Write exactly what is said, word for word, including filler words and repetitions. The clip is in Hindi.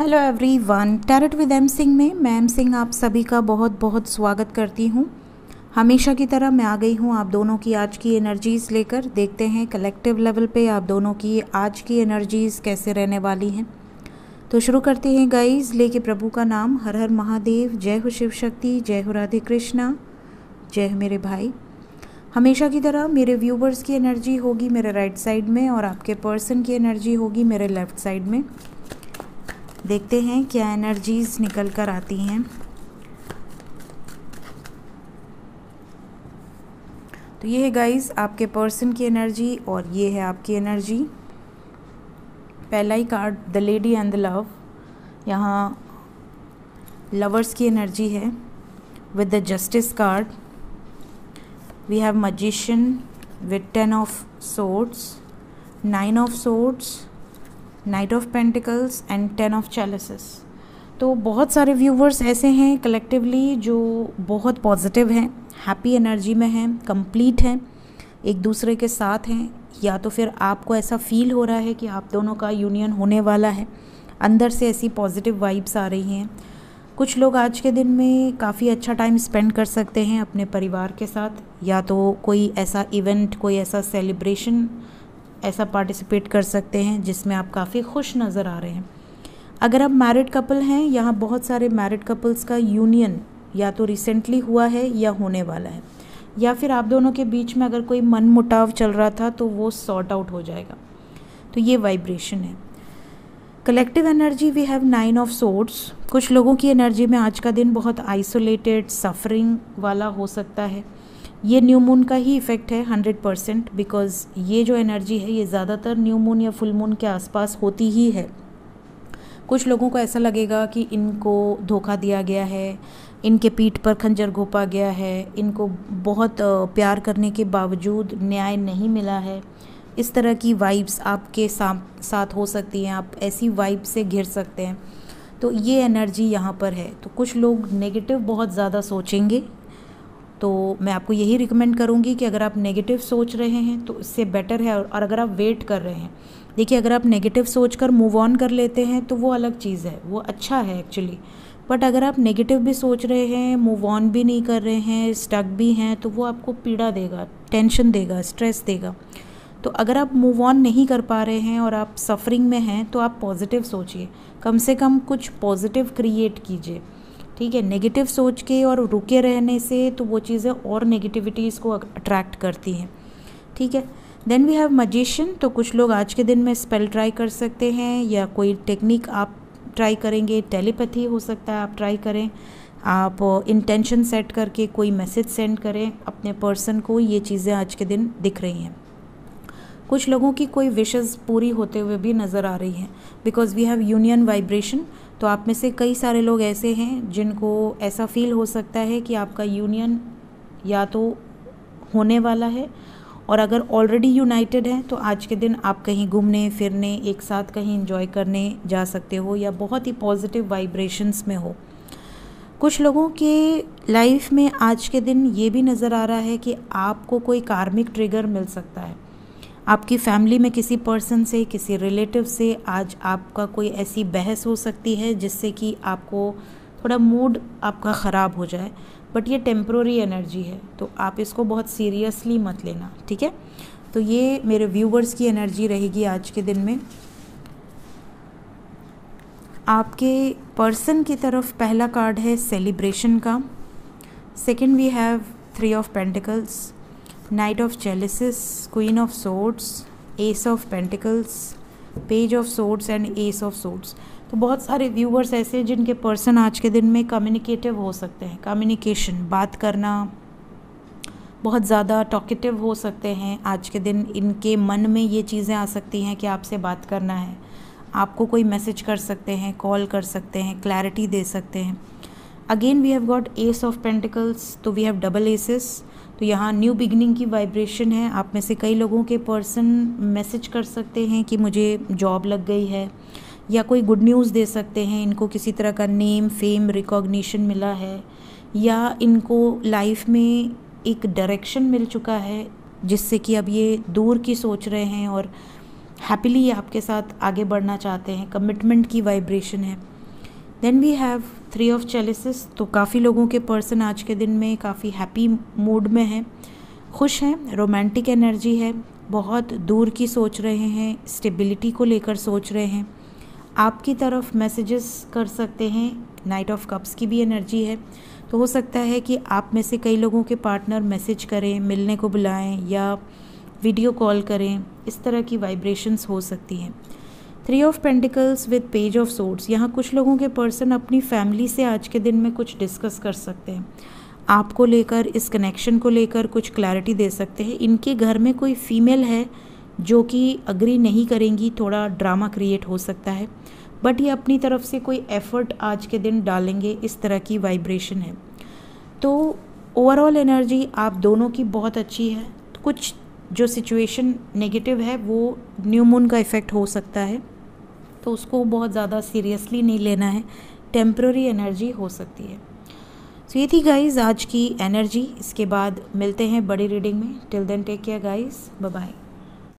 Hello everyone, tarot with M Singh में मैं एम सिंह आप सभी का बहुत बहुत स्वागत करती हूँ। हमेशा की तरह मैं आ गई हूँ आप दोनों की आज की एनर्जीज़ लेकर। देखते हैं कलेक्टिव लेवल पे आप दोनों की आज की एनर्जीज़ कैसे रहने वाली हैं। तो शुरू करते हैं गाइस, लेके प्रभु का नाम। हर हर महादेव, जय हो शिव शक्ति, जय हो राधे कृष्णा, जय हो मेरे भाई। हमेशा की तरह मेरे व्यूवर्स की एनर्जी होगी मेरे राइट साइड में और आपके पर्सन की एनर्जी होगी मेरे लेफ़्ट साइड में। देखते हैं क्या एनर्जीज निकल कर आती हैं। तो ये है गाइस आपके पर्सन की एनर्जी और ये है आपकी एनर्जी। पहला ही card the lady and the love, यहाँ लवर्स की एनर्जी है with the justice card. We have magician with ten of swords, nine of swords, knight of pentacles and ten of chalices. तो बहुत सारे व्यूवर्स ऐसे हैं कलेक्टिवली जो बहुत पॉजिटिव हैं, हैप्पी एनर्जी में हैं, कंप्लीट हैं, एक दूसरे के साथ हैं, या तो फिर आपको ऐसा फील हो रहा है कि आप दोनों का यूनियन होने वाला है। अंदर से ऐसी पॉजिटिव वाइब्स आ रही हैं। कुछ लोग आज के दिन में काफ़ी अच्छा टाइम स्पेंड कर सकते हैं अपने परिवार के साथ, या तो कोई ऐसा इवेंट, कोई ऐसा सेलिब्रेशन ऐसा पार्टिसिपेट कर सकते हैं जिसमें आप काफ़ी खुश नज़र आ रहे हैं। अगर आप मैरिड कपल हैं, यहाँ बहुत सारे मैरिड कपल्स का यूनियन या तो रिसेंटली हुआ है या होने वाला है, या फिर आप दोनों के बीच में अगर कोई मन मुटाव चल रहा था तो वो सॉर्ट आउट हो जाएगा। तो ये वाइब्रेशन है। Collective energy we have nine of swords. कुछ लोगों की एनर्जी में आज का दिन बहुत आइसोलेटेड, सफरिंग वाला हो सकता है। ये न्यू मून का ही इफ़ेक्ट है हंड्रेड परसेंट, बिकॉज़ ये जो एनर्जी है ये ज़्यादातर न्यू मून या फुल मून के आसपास होती ही है। कुछ लोगों को ऐसा लगेगा कि इनको धोखा दिया गया है, इनके पीठ पर खंजर घोंपा गया है, इनको बहुत प्यार करने के बावजूद न्याय नहीं मिला है। इस तरह की वाइब्स आपके साथ हो सकती हैं, आप ऐसी वाइब से घिर सकते हैं। तो ये एनर्जी यहाँ पर है। तो कुछ लोग नेगेटिव बहुत ज़्यादा सोचेंगे, तो मैं आपको यही रिकमेंड करूँगी कि अगर आप नेगेटिव सोच रहे हैं तो इससे बेटर है। और अगर आप वेट कर रहे हैं, देखिए अगर आप नेगेटिव सोच कर मूव ऑन कर लेते हैं तो वो अलग चीज़ है, वो अच्छा है एक्चुअली। बट अगर आप नेगेटिव भी सोच रहे हैं, मूव ऑन भी नहीं कर रहे हैं, स्टक भी हैं, तो वो आपको पीड़ा देगा, टेंशन देगा, स्ट्रेस देगा। तो अगर आप मूव ऑन नहीं कर पा रहे हैं और आप सफरिंग में हैं तो आप पॉजिटिव सोचिए, कम से कम कुछ पॉजिटिव क्रिएट कीजिए, ठीक है। नेगेटिव सोच के और रुके रहने से तो वो चीज़ें और नेगेटिविटीज़ को अट्रैक्ट करती हैं, ठीक है। Then we have magician. तो कुछ लोग आज के दिन में स्पेल ट्राई कर सकते हैं या कोई टेक्निक आप ट्राई करेंगे। टेलीपैथी हो सकता है आप ट्राई करें, आप इंटेंशन सेट करके कोई मैसेज सेंड करें अपने पर्सन को। ये चीज़ें आज के दिन दिख रही हैं। कुछ लोगों की कोई विशेज़ पूरी होते हुए भी नज़र आ रही हैं, because we have union vibration. तो आप में से कई सारे लोग ऐसे हैं जिनको ऐसा फील हो सकता है कि आपका यूनियन या तो होने वाला है, और अगर ऑलरेडी यूनाइटेड है तो आज के दिन आप कहीं घूमने फिरने, एक साथ कहीं एंजॉय करने जा सकते हो, या बहुत ही पॉजिटिव वाइब्रेशंस में हो। कुछ लोगों के लाइफ में आज के दिन ये भी नज़र आ रहा है कि आपको कोई कार्मिक ट्रिगर मिल सकता है। आपकी फैमिली में किसी पर्सन से, किसी रिलेटिव से आज आपका कोई ऐसी बहस हो सकती है जिससे कि आपको थोड़ा मूड आपका ख़राब हो जाए। बट ये टेम्प्रोरी एनर्जी है, तो आप इसको बहुत सीरियसली मत लेना, ठीक है। तो ये मेरे व्यूवर्स की एनर्जी रहेगी आज के दिन में। आपके पर्सन की तरफ पहला कार्ड है सेलिब्रेशन का। Second we have three of pentacles, knight of chalices, queen of swords, ace of pentacles, page of swords and ace of swords. तो बहुत सारे व्यूवर्स ऐसे हैं जिनके पर्सन आज के दिन में कम्युनिकेटिव हो सकते हैं। कम्युनिकेशन, बात करना, बहुत ज़्यादा टॉकेटिव हो सकते हैं आज के दिन। इनके मन में ये चीज़ें आ सकती हैं कि आपसे बात करना है, आपको कोई मैसेज कर सकते हैं, कॉल कर सकते हैं, क्लैरिटी दे सकते हैं। Again we have got ace of pentacles, तो वी हैव डबल एसेस। तो यहाँ न्यू बिगनिंग की वाइब्रेशन है। आप में से कई लोगों के पर्सन मैसेज कर सकते हैं कि मुझे जॉब लग गई है, या कोई गुड न्यूज़ दे सकते हैं, इनको किसी तरह का नेम, फेम, रिकॉग्निशन मिला है, या इनको लाइफ में एक डायरेक्शन मिल चुका है जिससे कि अब ये दूर की सोच रहे हैं और हैप्पीली आपके साथ आगे बढ़ना चाहते हैं। कमिटमेंट की वाइब्रेशन है। Then we have three of chalices. तो काफ़ी लोगों के पर्सन आज के दिन में काफ़ी हैप्पी मूड में हैं, खुश हैं, रोमांटिक एनर्जी है, बहुत दूर की सोच रहे हैं, स्टेबिलिटी को लेकर सोच रहे हैं, आपकी तरफ मैसेजेस कर सकते हैं। नाइट ऑफ कप्स की भी एनर्जी है, तो हो सकता है कि आप में से कई लोगों के पार्टनर मैसेज करें, मिलने को बुलाएं या वीडियो कॉल करें, इस तरह की वाइब्रेशंस हो सकती हैं। Three of pentacles with page of swords, यहाँ कुछ लोगों के पर्सन अपनी फैमिली से आज के दिन में कुछ डिस्कस कर सकते हैं, आपको लेकर, इस कनेक्शन को लेकर कुछ क्लैरिटी दे सकते हैं। इनके घर में कोई फीमेल है जो कि अग्री नहीं करेंगी, थोड़ा ड्रामा क्रिएट हो सकता है, बट ये अपनी तरफ से कोई एफ़र्ट आज के दिन डालेंगे, इस तरह की वाइब्रेशन है। तो ओवरऑल एनर्जी आप दोनों की बहुत अच्छी है। तो कुछ जो सिचुएशन नेगेटिव है वो न्यू मून का इफ़ेक्ट हो सकता है, तो उसको बहुत ज़्यादा सीरियसली नहीं लेना है, टेम्पररी एनर्जी हो सकती है। सो ये थी गाइज़ आज की एनर्जी। इसके बाद मिलते हैं बड़ी रीडिंग में। Till then take care guys, bye bye.